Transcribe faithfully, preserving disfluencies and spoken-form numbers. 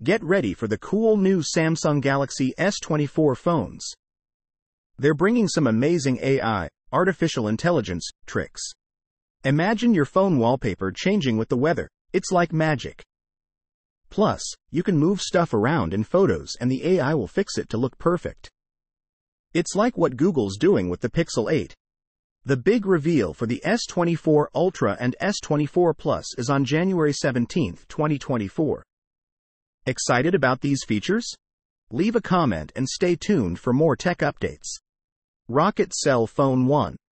Get ready for the cool new Samsung Galaxy S twenty-four phones. They're bringing some amazing A I, artificial intelligence, tricks. Imagine your phone wallpaper changing with the weather. It's like magic. Plus, you can move stuff around in photos and the A I will fix it to look perfect. It's like what Google's doing with the Pixel eight. The big reveal for the S twenty-four Ultra and S twenty-four Plus is on January seventeenth, twenty twenty-four. Excited about these features? Leave a comment and stay tuned for more tech updates. Rocket Cell Phone one.